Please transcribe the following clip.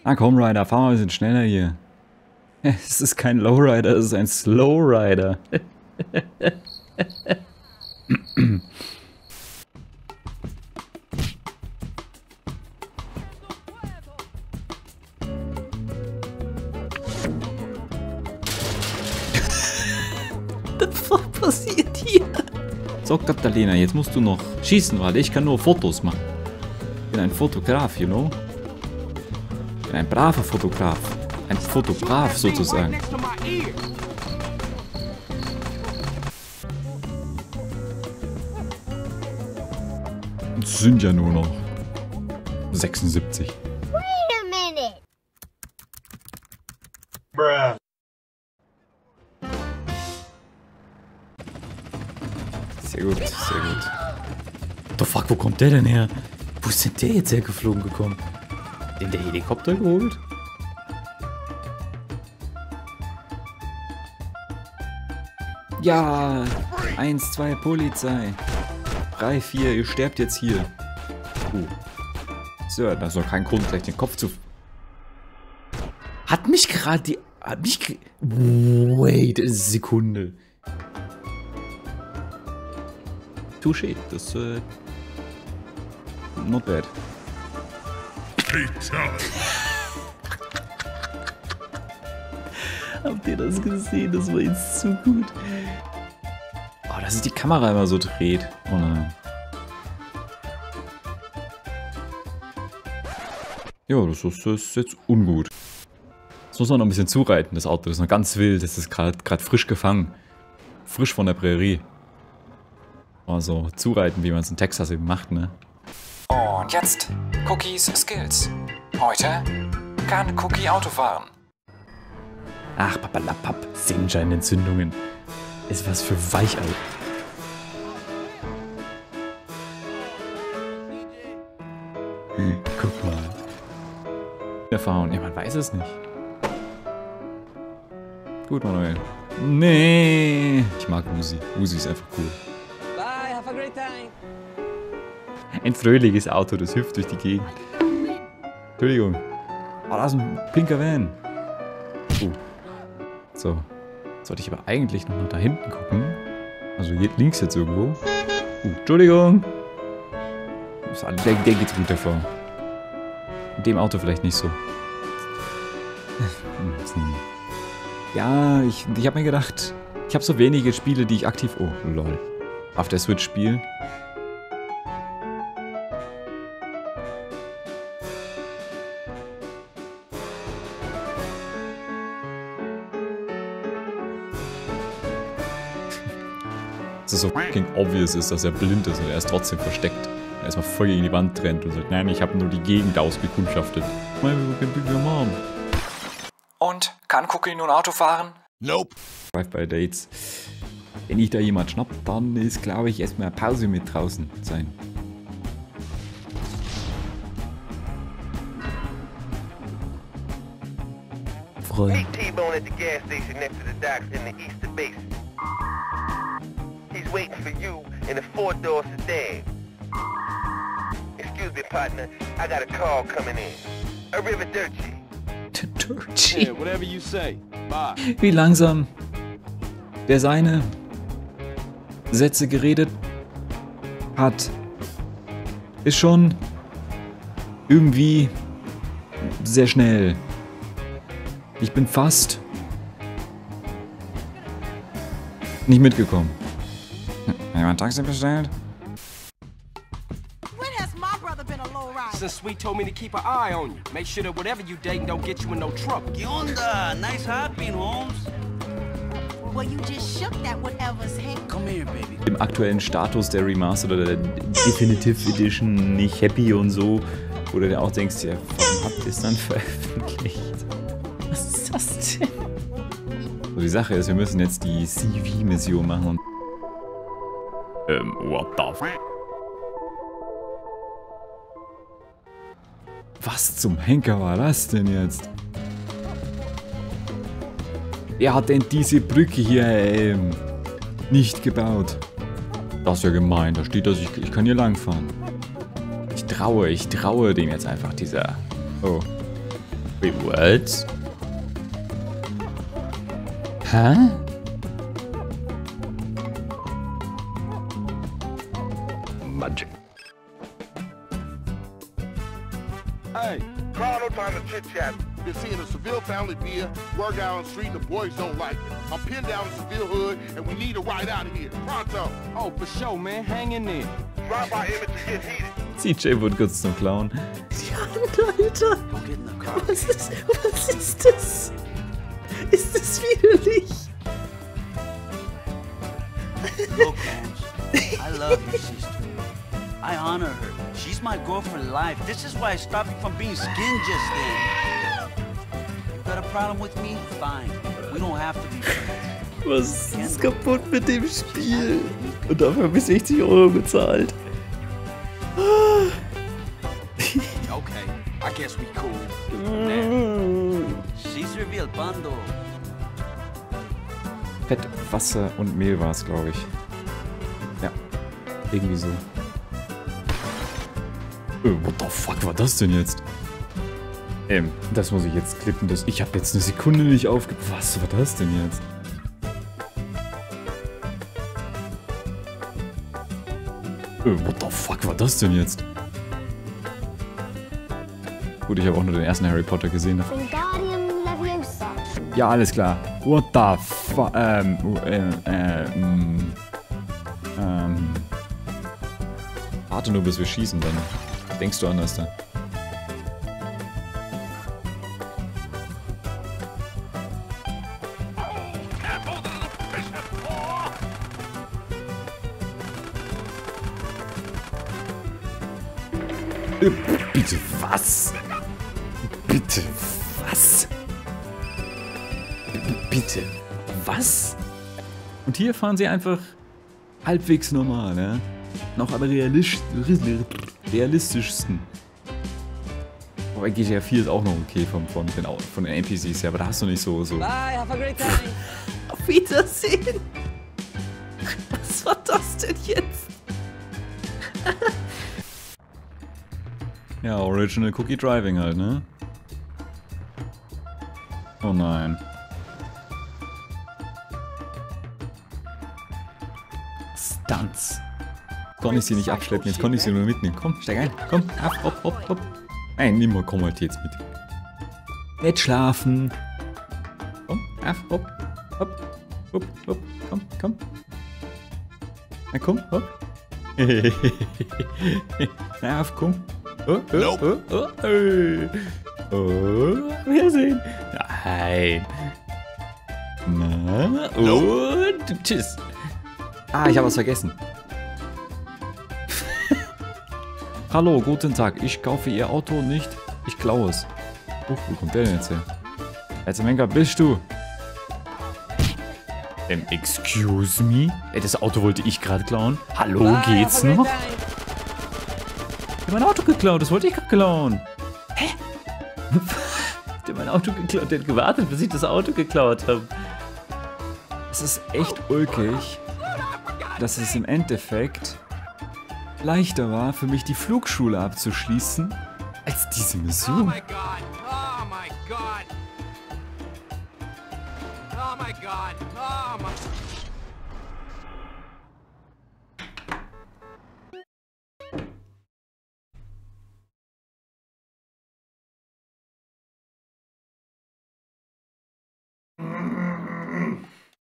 Na komm, Ryder, fahr mal ein bisschen schneller hier. Es ist kein Lowrider, es ist ein Slowrider. Was passiert hier? So, Katalina, jetzt musst du noch schießen, weil ich kann nur Fotos machen. Ich bin ein Fotograf, you know? Ich bin ein braver Fotograf. Ein Fotograf sozusagen. Es sind ja nur noch 76. Wait a minute. Bruh. Sehr gut, sehr gut. What the fuck, wo kommt der denn her? Wo ist denn der jetzt hergeflogen gekommen? In der Helikopter geholt? Ja, 1, 2, Polizei. 3, 4, ihr sterbt jetzt hier. So, das ist doch kein Grund, gleich den Kopf zu... Hat mich gerade die... Wait a Sekunde. Touché, das not bad. Habt ihr das gesehen? Das war jetzt zu gut. Oh, dass sich die Kamera immer so dreht. Oh nein. Ja, das ist jetzt ungut. Das muss man noch ein bisschen zureiten, das Auto. Das ist noch ganz wild. Das ist gerade frisch gefangen. Frisch von der Prärie. Also zureiten, wie man es in Texas eben macht, ne? Und jetzt Cookies Skills. Heute kann Cookie Auto fahren. Ach, papalapap, Sehenscheinentzündungen. Ist was für Weichei. Guck mal. Erfahrung, ja, man weiß es nicht. Gut, Manuel. Nee. Ich mag Uzi. Uzi ist einfach cool. Bye, have a great time. Ein fröhliches Auto, das hüpft durch die Gegend. Entschuldigung. Oh, da ist ein pinker Van. So. Sollte ich aber eigentlich noch da hinten gucken. Also hier links jetzt irgendwo. Entschuldigung. Der geht gut davor. In dem Auto vielleicht nicht so. Ja, ich habe mir gedacht, ich habe so wenige Spiele, die ich aktiv... Oh, lol. Auf der Switch spiele. Dass es so fucking obvious ist, dass er blind ist und er ist trotzdem versteckt. Er erstmal voll gegen die Wand rennt und sagt, nein, ich habe nur die Gegend ausgekundschaftet. Und kann Cookie nun Auto fahren? Nope. Drive-by-Dates. Wenn ich da jemand schnapp, dann ist, glaube ich, erstmal Pause mit draußen sein. Freund. Meet T-Bone at the gas station next to the docks in the Eastern Basin. He's waiting for you in a 4-door sedan. Excuse me, partner. I got a call coming in. Arrivederci. Yeah, whatever you say. Bye. Wie langsam der seine Sätze geredet hat, ist schon irgendwie sehr schnell. Ich bin fast nicht mitgekommen. Jemand Taxi bestellt? When has my brother been a low rider? Since Sweet told me to keep an eye on you. Make sure that whatever you dating don't get you in no trouble. ¿Qué onda? Nice hopping, Holmes. Well, you just shook that whatever's head. Come here, baby. Im aktuellen Status der Remastered oder der Definitive Edition nicht happy und so. Wo du dir auch denkst, ja, warum habt ihr es dann veröffentlicht? Was ist das denn? So, die Sache ist, wir müssen jetzt die CV-Mission machen und... what the f... Was zum Henker war das denn jetzt? Wer hat denn diese Brücke hier nicht gebaut? Das ist ja gemein, da steht, dass ich kann hier langfahren. Ich traue dem jetzt einfach dieser... Oh. Wait, what? Hä? Magic. Hey, Carl, no time to chit-chat. Been seeing a Seville family beer, work out on the street, and the boys don't like it. I'm pinned down in Seville hood, and we need a ride out of here. Pronto. Oh, for sure, man. Hang in there. Drive by Emmett to get heated. CJ wurde kurz zum Clown. Ja, Alter. Go get in the car. Was ist das? Ist das widerlich? Look, Holmes, I love your sister. I honor her. She's my girl for life. This is why I stopped you from being skinned just then. You got a problem with me? Fine. We don't have to be friends. Was ist kaputt mit dem Spiel? Und dafür habe ich 60 € bezahlt. Okay, I guess we cool. She's revealed bundle. Fett, Wasser und Mehl war es, glaube ich. Ja, irgendwie so. What the fuck war das denn jetzt? Das muss ich jetzt klippen. Ich habe jetzt eine Sekunde nicht aufgepasst. Was war das denn jetzt? What the fuck war das denn jetzt? Gut, ich habe auch nur den ersten Harry Potter gesehen. Wingardium Leviosa. Ja, alles klar. What the fuck? Warte nur, bis wir schießen, dann denkst du anders da. Bitte was? Bitte was? Bitte was? Und hier fahren sie einfach halbwegs normal, ne? Noch am realistischsten. Wobei GTA 4 ist auch noch okay von den NPCs her, aber da hast du nicht so. Bye, have a great time. Auf Wiedersehen. Was war das denn jetzt? Ja, Original Cookie Driving halt, ne? Oh nein. Stunts. Konnte ich sie nicht abschleppen, jetzt konnte ich sie nur mitnehmen. Komm, steig ein. Komm, hopp. Nein, nimm mal, komm halt jetzt mit. Nicht schlafen. Komm, hopp. Komm. Na komm, hopp. Na, komm. Oh, Wiedersehen. Nein. Na, und tschüss. Ah, ich habe was vergessen. Hallo, guten Tag. Ich kaufe Ihr Auto nicht. Ich klaue es. Wo kommt der denn jetzt her? Menka, bist du? Excuse me? Das Auto wollte ich gerade klauen. Hallo, geht's noch? Ich hab mein Auto geklaut, das wollte ich gerade klauen. Hä? Ich hab mein Auto geklaut, der hat gewartet, bis ich das Auto geklaut habe. Es ist echt ulkig, dass es im Endeffekt leichter war, für mich die Flugschule abzuschließen, als diese Mission. Oh my God. Oh my God. Oh my God. Oh my...